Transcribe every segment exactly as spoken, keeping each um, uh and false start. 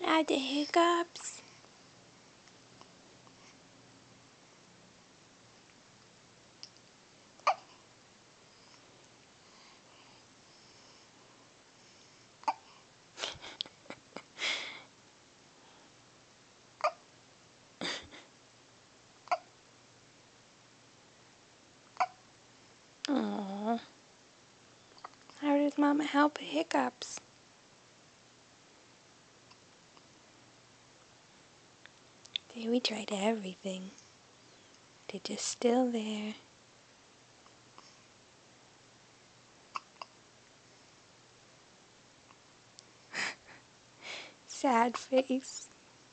Had the hiccups. Aww. How does Mama help with hiccups? See, we tried everything. They're just still there. Sad face.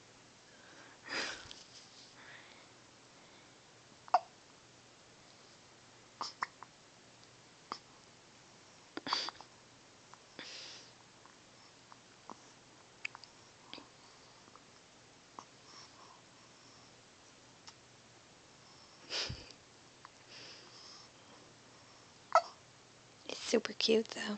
It's super cute though.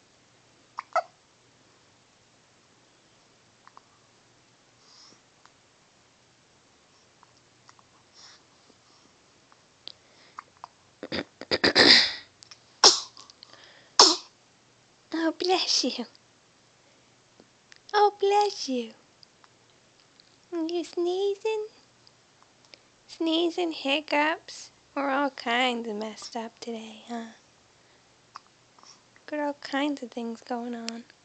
Oh, bless you. Oh, bless you. You sneezing? Sneezing, hiccups. We're all kinds of messed up today, huh? Got all kinds of things going on.